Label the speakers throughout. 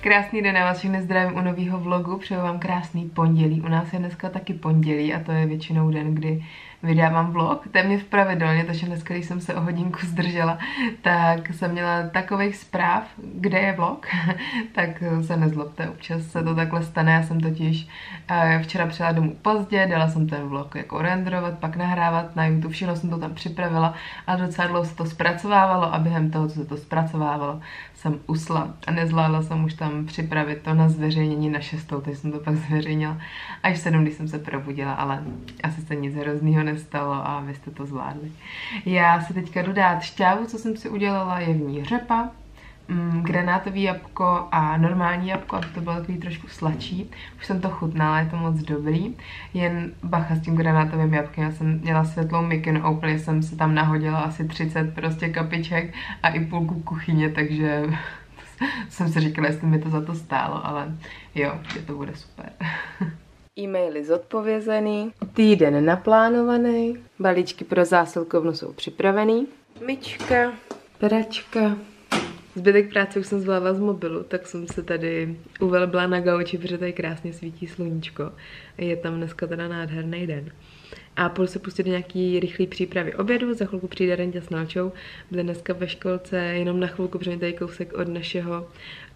Speaker 1: Krásný den, já vás všechny zdravím u nového vlogu, přeju vám krásný pondělí. U nás je dneska taky pondělí a to je většinou den, kdy vydávám vlog. Téměř pravidelně, takže dneska, když jsem se o hodinku zdržela, tak jsem měla takových zpráv, kde je vlog, tak se nezlobte, občas se to takhle stane. Já jsem totiž včera přijela domů pozdě, dala jsem ten vlog jako renderovat, pak nahrávat na YouTube, všechno jsem to tam připravila a docela dlouho se to zpracovávalo a během toho, co se to zpracovávalo, jsem usla a nezvládla jsem už tam připravit to na zveřejnění na 6, takže jsem to pak zveřejnila až v 7, když jsem se probudila, ale asi se nic hroznýho nestalo a vy jste to zvládli. Já si teďka jdu dát šťávu, co jsem si udělala, je v ní řepa, granátový jabko a normální jabko, aby to bylo takový trošku sladší. Už jsem to chutnala, je to moc dobrý. Jen bacha s tím granátovým jabkem, já jsem měla světlou mikinu a úplně jsem si tam nahodila asi 30 prostě kapiček a i půlku kuchyně, takže jsem si říkala, jestli mi to za to stálo, ale jo, že to bude super. E-maily zodpovězený, týden naplánovaný, balíčky pro zásilkovnu jsou připravený, myčka, pračka. Zbytek práce už jsem zvládla z mobilu, tak jsem se tady uvelbla na gauči, protože tady krásně svítí sluníčko. Je tam dneska teda nádherný den. A půjdu se pustit do nějaký rychlý přípravy obědu, za chvilku přijde Renťa s Nalčou. Byli dneska ve školce jenom na chvilku, protože tady kousek od našeho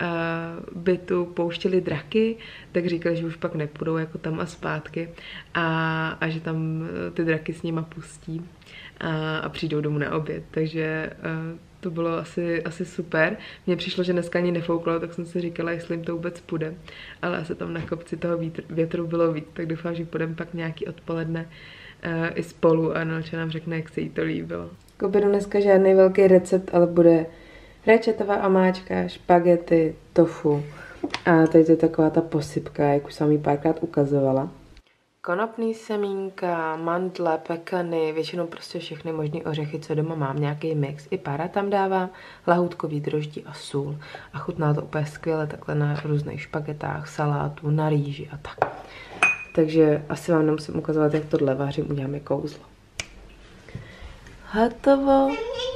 Speaker 1: bytu pouštěli draky, tak říkali, že už pak nepůjdou jako tam a zpátky a že tam ty draky s nima pustí a přijdou domů na oběd, takže to bylo asi super. Mně přišlo, že dneska ani nefouklo, tak jsem si říkala, jestli jim to vůbec půjde. Ale asi tam na kopci toho větru bylo víc, tak doufám, že půjdeme pak nějaký odpoledne i spolu a Nalča nám řekne, jak se jí to líbilo. K obědu dneska žádný velký recept, ale bude rečetová amáčka, špagety, tofu a tady to je taková ta posypka, jak už jsem jí párkrát ukazovala. Konopný semínka, mandle, pekany, většinou prostě všechny možný ořechy, co doma mám, nějaký mix. I pára tam dávám, lahůdkový droždí a sůl. A chutná to úplně skvěle takhle na různých špagetách, salátu, na rýži a tak. Takže asi vám nemusím ukazovat, jak tohle vařím, uděláme kouzlo. Hotovo.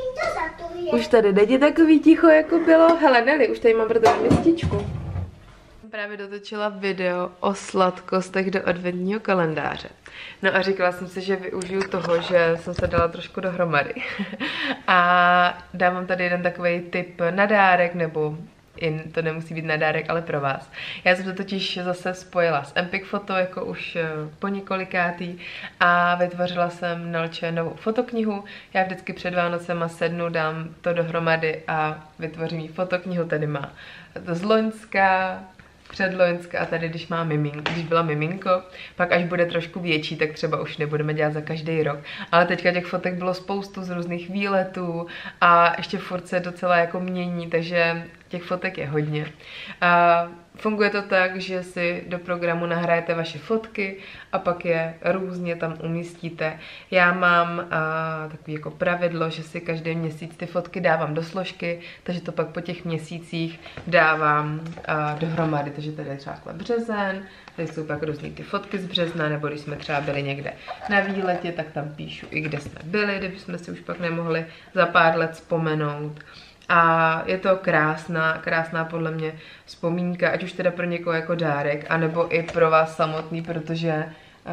Speaker 1: Už tady není takový ticho, jako bylo. Hele, Nelly, už tady mám pro tebe mističku. Právě dotočila video o sladkostech do adventního kalendáře. No a říkala jsem si, že využiju toho, že jsem se dala trošku dohromady. A dávám tady jeden takový tip na dárek, nebo to nemusí být na dárek, ale pro vás. Já jsem to totiž zase spojila s Empik Foto, jako už po několikátý, a vytvořila jsem Nalče novou fotoknihu. Já vždycky před Vánocema sednu, dám to dohromady a vytvořím jí fotoknihu. Tady má to z loňska, předloňska a tady, když byla miminko, pak až bude trošku větší, tak třeba už nebudeme dělat za každý rok. Ale teďka těch fotek bylo spoustu z různých výletů a ještě furt se docela jako mění, takže těch fotek je hodně. A funguje to tak, že si do programu nahrajete vaše fotky a pak je různě tam umístíte. Já mám takový jako pravidlo, že si každý měsíc ty fotky dávám do složky, takže to pak po těch měsících dávám dohromady. Takže tady je třeba březen, tady jsou pak různý ty fotky z března, nebo když jsme třeba byli někde na výletě, tak tam píšu i kde jsme byli, kdyby jsme si už pak nemohli za pár let vzpomenout. A je to krásná podle mě vzpomínka, ať už teda pro někoho jako dárek, anebo i pro vás samotný, protože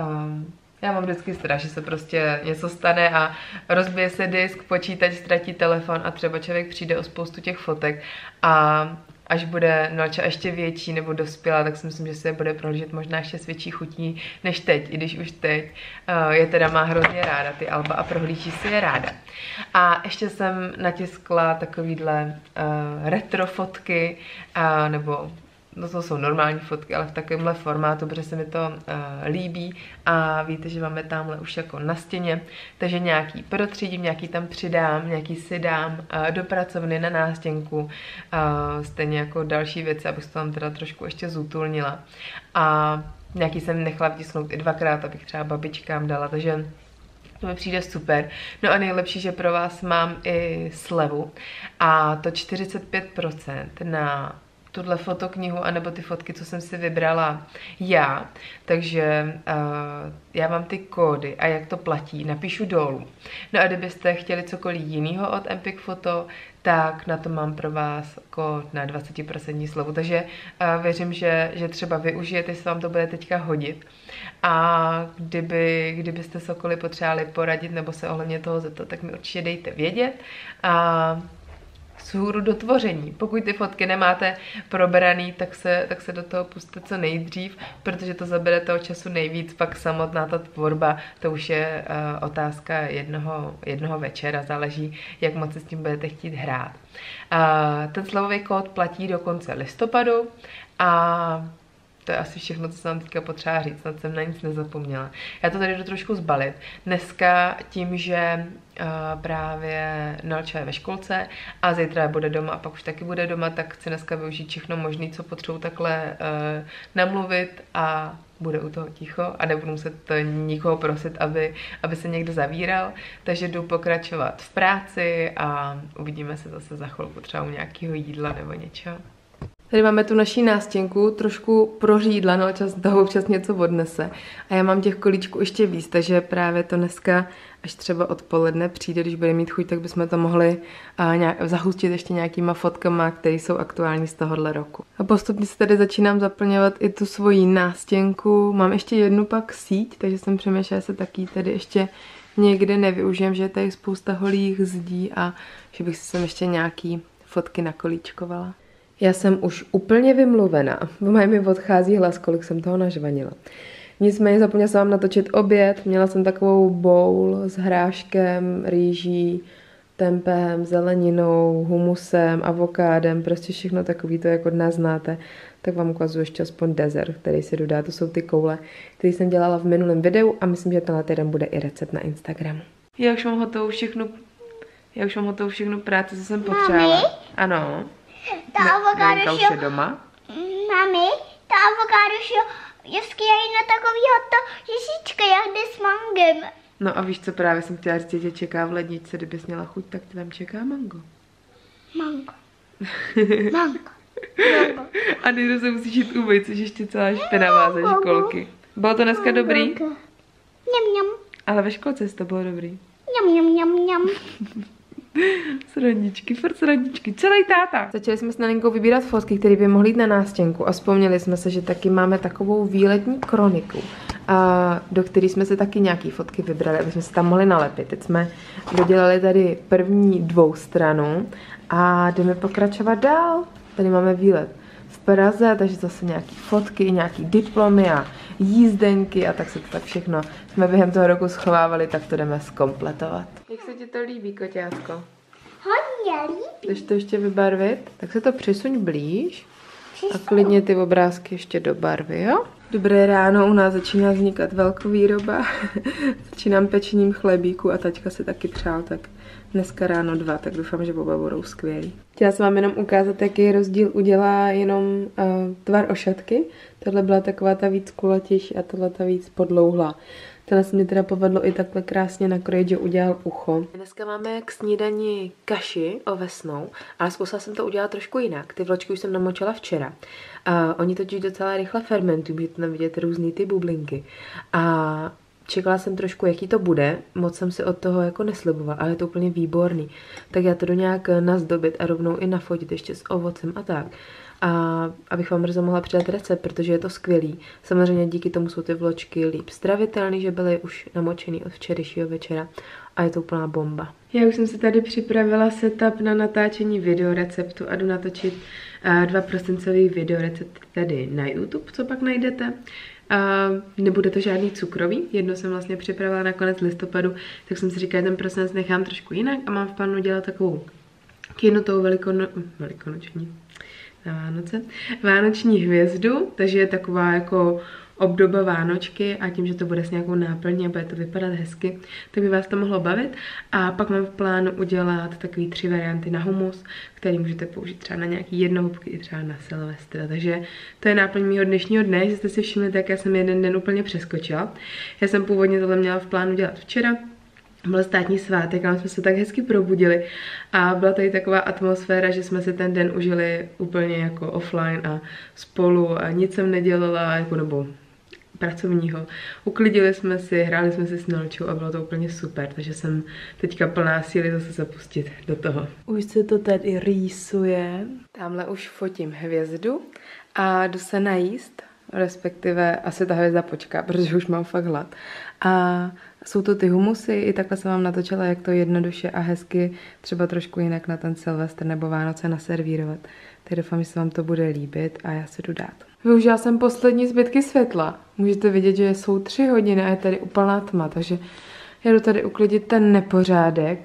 Speaker 1: já mám vždycky strach, že se prostě něco stane a rozbije se disk, počítač, ztratí telefon a třeba člověk přijde o spoustu těch fotek a až bude Nalča ještě větší nebo dospělá, tak si myslím, že se je bude prohlížet možná ještě s větší chutí než teď, i když už teď je teda má hrozně ráda ty alba a prohlíží si je ráda. A ještě jsem natiskla takovýhle retro fotky, nebo no to jsou normální fotky, ale v takovémhle formátu, protože se mi to líbí a víte, že máme tamhle už jako na stěně, takže nějaký protřídím, nějaký tam přidám, nějaký si dám do pracovny na nástěnku, stejně jako další věci, abych to tam teda trošku ještě zútulnila. A nějaký jsem nechala vtisknout i 2krát, abych třeba babičkám dala, takže to mi přijde super. No a nejlepší, že pro vás mám i slevu a to 45% na tuhle fotoknihu, anebo ty fotky, co jsem si vybrala já. Takže já mám ty kódy a jak to platí, napíšu dolů. No a kdybyste chtěli cokoliv jiného od Empik Foto, tak na to mám pro vás jako na 20% slovu. Takže věřím, že třeba využijete, jestli vám to bude teďka hodit. A kdybyste s okolí potřebovali poradit nebo se ohledně toho zeptat, tak mi určitě dejte vědět. A vzhůru do tvoření. Pokud ty fotky nemáte probraný, tak se do toho pusťte co nejdřív, protože to zabere toho času nejvíc, pak samotná ta tvorba, to už je otázka jednoho večera, záleží, jak moc s tím budete chtít hrát. Ten slovový kód platí do konce listopadu a to je asi všechno, co jsem teďka potřeba říct, snad jsem na nic nezapomněla. Já to tady jdu trošku zbalit. Dneska tím, že právě Nelča je ve školce a zítra bude doma a pak už taky bude doma, tak chci dneska využít všechno možné, co potřebuji takhle namluvit a bude u toho ticho a nebudu muset nikoho prosit, aby se někdo zavíral. Takže jdu pokračovat v práci a uvidíme se zase za chvilku třeba u nějakého jídla nebo něčeho. Tady máme tu naší nástěnku, trošku prořídla, no čas toho občas něco odnese. A já mám těch kolíčků ještě víc, takže právě to dneska, až třeba odpoledne přijde, když bude mít chuť, tak bychom to mohli zahustit ještě nějakýma fotkama, které jsou aktuální z tohohle roku. A postupně se tady začínám zaplňovat i tu svoji nástěnku. Mám ještě jednu pak síť, takže jsem přemýšlela, že se taky tady ještě někde nevyužijem, že je tady spousta holých zdí a že bych si sem ještě nějaký fotky nakolíčkovala. Já jsem už úplně vymluvená. Mi odchází hlas, kolik jsem toho nažvanila. Nicméně zapomněla jsem vám natočit oběd. Měla jsem takovou bowl s hráškem, rýží, tempem, zeleninou, humusem, avokádem, prostě všechno takový, to jak od nás znáte. Tak vám ukazuji ještě aspoň dezert, který si dodá. To jsou ty koule, které jsem dělala v minulém videu a myslím, že tenhle týden bude i recept na Instagramu. Já už mám hotovou všechnu práci, co jsem potřebovala. Ano.
Speaker 2: Ta avokádo
Speaker 1: už je doma.
Speaker 2: Mami, ta avokádo vždycky je na takovýho to žížička, jak jde s mangem.
Speaker 1: No a víš co, právě jsem chtěla říct, že tě čeká v ledničce, kdybys měla chuť, tak tam čeká mango.
Speaker 2: Mango. Mango.
Speaker 1: A nejdu se musíš jít umýt, což ještě celá špinavá ze školky. Bylo to dneska dobrý?
Speaker 2: Mňam.
Speaker 1: Ale ve školce to bylo dobrý.
Speaker 2: Mňam.
Speaker 1: Srandičky, celý táta. Začali jsme s Nelinkou vybírat fotky, které by mohly jít na nástěnku a vzpomněli jsme se, že taky máme takovou výletní kroniku, do které jsme se taky nějaký fotky vybrali, aby jsme se tam mohli nalepit. Teď jsme dodělali tady první 2 stranu a jdeme pokračovat dál. Tady máme výlet v Praze, takže zase nějaký fotky, nějaký diplomy a jízdenky a tak se to tak všechno jsme během toho roku schovávali, tak to jdeme zkompletovat. Jak se ti to líbí, koťátko?
Speaker 2: Hodně líbí.
Speaker 1: Chceš to ještě vybarvit? Tak se to přisuň blíž a klidně ty obrázky ještě do barvy, jo? Dobré ráno, u nás začíná vznikat velkovýroba. Začínám pečením chlebíku a taťka se taky přál, tak dneska ráno 2, tak doufám, že oba budou skvělý. Chtěla jsem vám jenom ukázat, jaký rozdíl udělá jenom tvar ošatky. Tohle byla taková ta víc kulatější a tohle ta víc podlouhlá. Tohle se mi teda povedlo i takhle krásně nakrojit, že udělal ucho. Dneska máme k snídani kaši ovesnou, ale zkusila jsem to udělat trošku jinak. Ty vločky už jsem namočila včera. Oni totiž docela rychle fermentují, můžete tam vidět různý ty bublinky. A čekala jsem trošku, jaký to bude, moc jsem si od toho jako neslibovala, ale je to úplně výborný. Tak já to jdu nějak nazdobit a rovnou i nafotit ještě s ovocem a tak. A abych vám brzo mohla přidat recept, protože je to skvělý. Samozřejmě díky tomu jsou ty vločky líp stravitelný, že byly už namočený od včerejšího večera a je to úplná bomba. Já už jsem se tady připravila setup na natáčení videoreceptu a jdu natočit 2% videorecept tady na YouTube, co pak najdete. Nebude to žádný cukrový, jedno jsem vlastně připravila na konec listopadu, tak jsem si říkala, že ten prosinec nechám trošku jinak a mám v plánu dělat takovou kynutou velikonoční na Vánoce, vánoční hvězdu, takže je taková jako obdoba Vánočky a tím, že to bude s nějakou náplní a bude to vypadat hezky, tak by vás to mohlo bavit. A pak mám v plánu udělat takový 3 varianty na humus, který můžete použít třeba na nějaký jednohubky i třeba na Silvestra. Takže to je náplň mýho dnešního dne, že jste si všimli, tak já jsem jeden den úplně přeskočila. Já jsem původně tohle měla v plánu dělat včera, byl státní svátek a jsme se tak hezky probudili a byla tady taková atmosféra, že jsme si ten den užili úplně jako offline a spolu a nic jsem nedělala, jako nebo pracovního. Uklidili jsme si, hráli jsme si s Nelčou a bylo to úplně super, takže jsem teďka plná síly zase zapustit do toho. Už se to tady rýsuje. Tamhle už fotím hvězdu a jdu se najíst, respektive asi ta hvězda počká, protože už mám fakt hlad. A jsou to ty humusy, i takhle jsem vám natočila, jak to jednoduše a hezky, třeba trošku jinak na ten Silvestr nebo Vánoce naservírovat. Tak doufám, že se vám to bude líbit a já se jdu dát. Využila jsem poslední zbytky světla. Můžete vidět, že jsou 3 hodiny a je tady úplná tma, takže já jdu tady uklidit ten nepořádek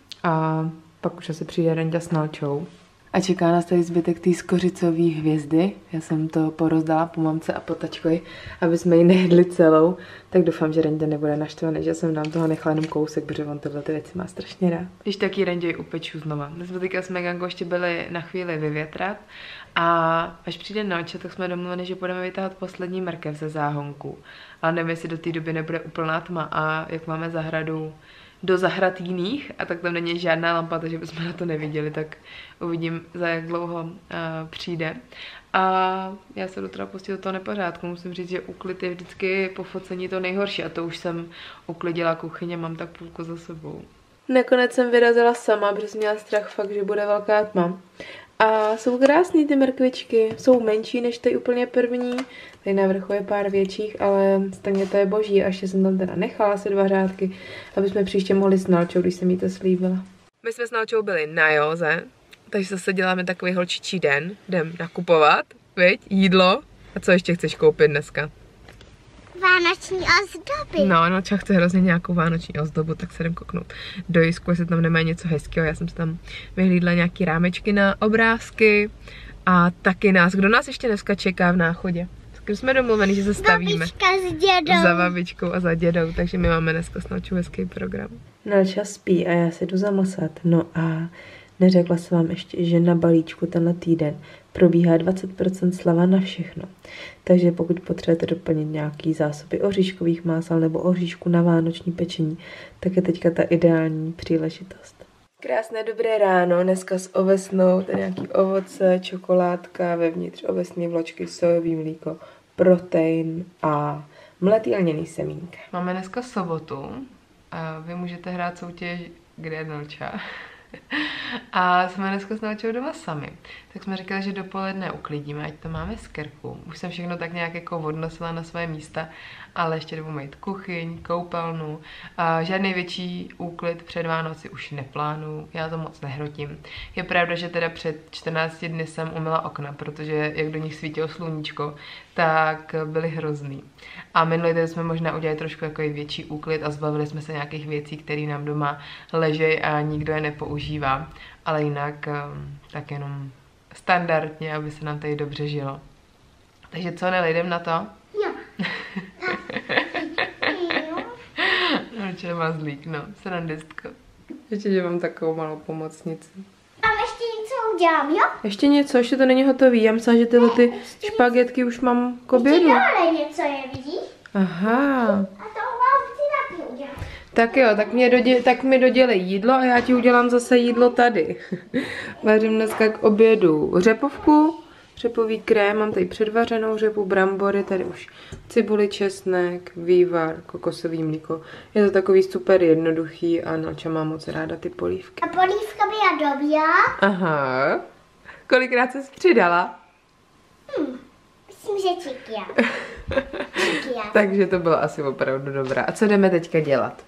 Speaker 1: a pak už asi přijde Renďa s Nelčou. A čeká nás tady zbytek té skořicové hvězdy. Já jsem to porozdala po mamce a po tačkovi, aby jsme ji nejedli celou. Tak doufám, že Renďa nebude naštvaný, že jsem nám toho nechala jenom kousek, protože on tyhle ty věci má strašně rád. Když taky Renďa ji upeču znova. My jsme teďka s Megankou ještě byli na chvíli vyvětrat a až přijde Nelča, tak jsme domluveni, že budeme vytáhat poslední mrkev ze záhonku. Ale nevím, jestli do té doby nebude úplná tma a jak máme zahradu do zahrad jiných a tak tam není žádná lampa, takže bychom na to neviděli, tak uvidím, za jak dlouho přijde. A já se jdu teda pustit do toho nepořádku. Musím říct, že úklid je vždycky po focení to nejhorší a to už jsem uklidila kuchyně, mám tak půlku za sebou. Nakonec jsem vyrazila sama, protože jsem měla strach fakt, že bude velká tma. A jsou krásný ty mrkvičky, jsou menší než ty úplně první, tady na vrchu je pár větších, ale stejně to je boží a ještě jsem tam teda nechala asi 2 řádky, aby jsme příště mohli s Nelčou, když jsem jí to slíbila. My jsme s Nelčou byli na józe, takže zase děláme takový holčičí den, jdem nakupovat, viď, jídlo a co ještě chceš koupit dneska?
Speaker 2: Vánoční ozdoby.
Speaker 1: No, Nelča chce hrozně nějakou vánoční ozdobu, tak se jdem kouknout do Jisku, jestli tam nemá něco hezkého. Já jsem si tam vyhlídla nějaký rámečky na obrázky a taky nás. Kdo nás ještě dneska čeká v Náchodě? Když jsme domluveni, že se stavíme.
Speaker 2: Babička s dědou.
Speaker 1: Za babičkou a za dědou, takže my máme dneska s Nelčou hezký program. Nelča spí a já se jdu zamasat. No a neřekla jsem vám ještě, že na balíčku tenhle týden probíhá 20% sleva na všechno. Takže pokud potřebujete doplnit nějaký zásoby oříškových másel nebo oříšku na vánoční pečení, tak je teďka ta ideální příležitost. Krásné dobré ráno, dneska s ovesnou, tady nějaký ovoce, čokoládka, vevnitř ovesní vločky, sojový mlíko, protein a mletý lněný semínka. Máme dneska sobotu a vy můžete hrát soutěž, kde je Nelča. A jsme dneska s Nelčou doma sami. Tak jsme říkali, že dopoledne uklidíme, ať to máme z krku. Už jsem všechno tak nějak jako odnosila na své místa, ale ještě jdu mít kuchyň, koupelnu. Žádný větší úklid před Vánoci už neplánuju, já to moc nehrotím. Je pravda, že teda před 14 dny jsem umyla okna, protože jak do nich svítilo sluníčko, tak byly hrozný. A minulý den jsme možná udělali trošku jako větší úklid a zbavili jsme se nějakých věcí, které nám doma ležejí a nikdo je nepoužívá. Ale jinak tak jenom standardně, aby se nám tady dobře žilo. Takže co, Neli, jdem na to?
Speaker 2: Jo.
Speaker 1: Určitě má zlík, no, srandistko. Ještě, že mám takovou malou pomocnici.
Speaker 2: A ještě něco udělám, jo?
Speaker 1: Ještě něco, ještě to není hotový. Já myslela, že tyhle ty špagetky už mám k obědu.
Speaker 2: Ještě dále něco je, vidíš?
Speaker 1: Aha.
Speaker 2: A to vám chci taky udělat.
Speaker 1: Tak jo, tak mi dodělej jídlo a já ti udělám zase jídlo tady. Vařím dneska k obědu řepovku, řepový krém, mám tady předvařenou řepu, brambory, tady už cibuli, česnek, vývar, kokosový mlíko. Je to takový super jednoduchý a Nelča má moc ráda ty polívky.
Speaker 2: A polívka by já dobila.
Speaker 1: Aha. Kolikrát jsi přidala?
Speaker 2: Myslím, že čikia.
Speaker 1: Takže to bylo asi opravdu dobrá. A co jdeme teďka dělat?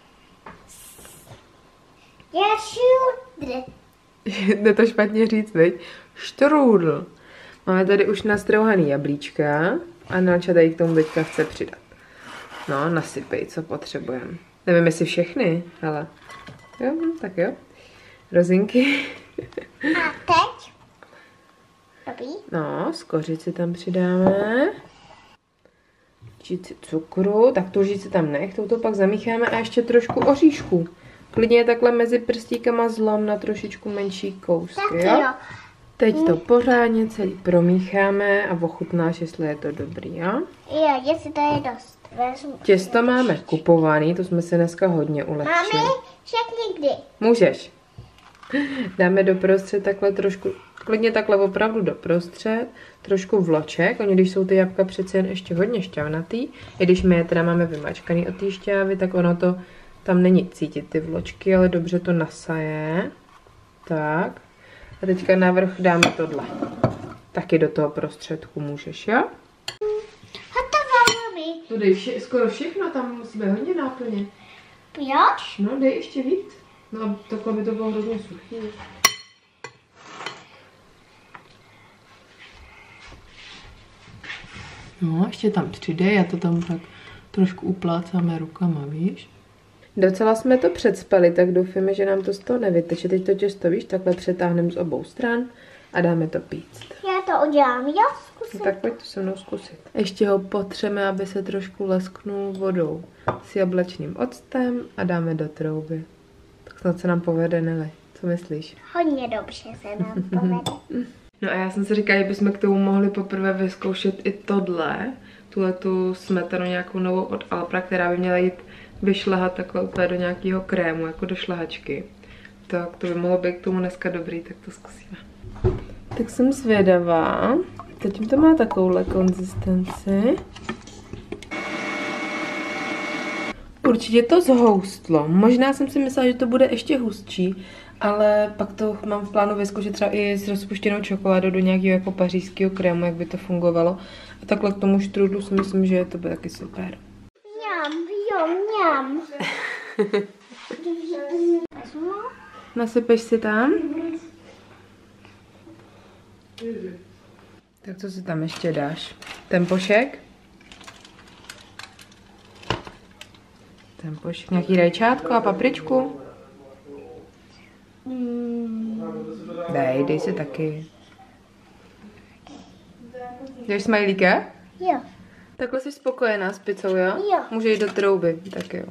Speaker 2: Já šudr.
Speaker 1: Jde to špatně říct, viď? Štrůdl. Máme tady už nastrouhaný jablíčka a Nelča tady k tomu teďka chce přidat. No, nasypej, co potřebujeme. Nevím, jestli všechny, ale jo, tak jo. Rozinky.
Speaker 2: A teď? Dobrý.
Speaker 1: No, skořici tam přidáme. Žíci cukru, tak tu žíci tam nech, touto pak zamícháme a ještě trošku oříšku. Klidně takhle mezi prstíkama zlom na trošičku menší kousky, jo? Teď to pořádně celý promícháme a ochutnáš, jestli je to dobrý, jo?
Speaker 2: Jo, jestli to je dost. Vezmu.
Speaker 1: Těsto máme kupovaný, to jsme si dneska hodně ulehčili.
Speaker 2: Máme všechny kdy?
Speaker 1: Můžeš. Dáme doprostřed takhle trošku, klidně takhle opravdu doprostřed, trošku vloček. Oni, když jsou ty jablka přece jen ještě hodně šťavnatý, i když my je teda máme vymačkaný od té šťávy, tak ono to tam není cítit ty vločky, ale dobře to nasaje. Tak. A teďka navrch dáme tohle. Taky do toho prostředku můžeš, jo?
Speaker 2: Hotovo, mami.
Speaker 1: To dej skoro všechno, tam musí být hodně náplně.
Speaker 2: Proč?
Speaker 1: No, dej ještě víc. No, takhle by to bylo hrozně suchý. No, ještě tam přidej, a to tam tak trošku uplácáme rukama, víš? Docela jsme to předspali, tak doufáme, že nám to z toho nevyteče. Teď to těsto, víš, takhle přetáhneme z obou stran a dáme to píct.
Speaker 2: Já to udělám, jo? Zkusím.
Speaker 1: No, tak pojď to se mnou zkusit. Ještě ho potřeme, aby se trošku lesknul vodou s jablečným octem a dáme do trouby. Tak snad se nám povede, Neli. Co myslíš?
Speaker 2: Hodně dobře se nám povede.
Speaker 1: No a já jsem si říkala, že bychom k tomu mohli poprvé vyzkoušet i tohle. Tu smetanu nějakou novou od Alpra, která by měla jít vyšlehat takhle úplně do nějakého krému, jako do šlehačky. Tak to by mohlo být k tomu dneska dobrý, tak to zkusíme. Tak jsem zvědavá. Teď to má takovouhle konzistenci. Určitě to zhoustlo. Možná jsem si myslela, že to bude ještě hustší, ale pak to mám v plánu vyzkoušet třeba i s rozpuštěnou čokoládou do nějakého jako pařížského krému, jak by to fungovalo. A takhle k tomu štrůdlu si myslím, že to bude taky super.
Speaker 2: Mňam.
Speaker 1: Nasypeš si tam? Tak co si tam ještě dáš? Tempošek? Tempošek, nějaký rajčátko a papričku? Dej si taky. Jdeš smajlíka?
Speaker 2: Jo.
Speaker 1: Takhle jsi spokojená s pizzou, jo?
Speaker 2: Jo.
Speaker 1: Může jít do trouby, tak jo.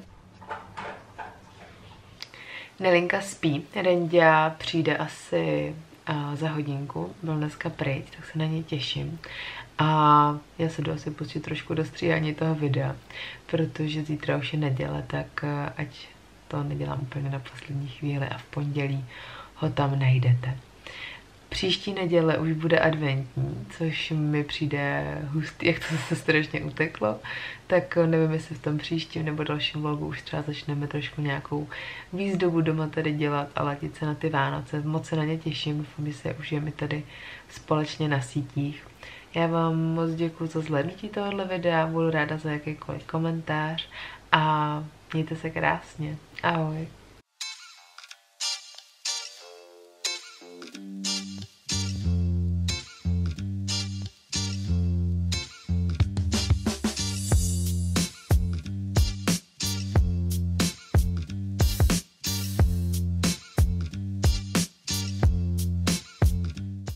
Speaker 1: Nelinka spí, Renďa přijde asi za hodinku, byl dneska pryč, tak se na něj těším. A já se jdu asi pustit trošku do stříhání toho videa, protože zítra už je neděle, tak ať to nedělám úplně na poslední chvíli a v pondělí ho tam najdete. Příští neděle už bude adventní, což mi přijde hustý, jak to zase strašně uteklo, tak nevím, jestli v tom příštím nebo dalším vlogu už třeba začneme trošku nějakou výzdobu doma tady dělat a latit se na ty Vánoce. Moc se na ně těším, doufám, že se užijeme tady společně na sítích. Já vám moc děkuji za zhlédnutí tohohle videa, budu ráda za jakýkoliv komentář a mějte se krásně. Ahoj.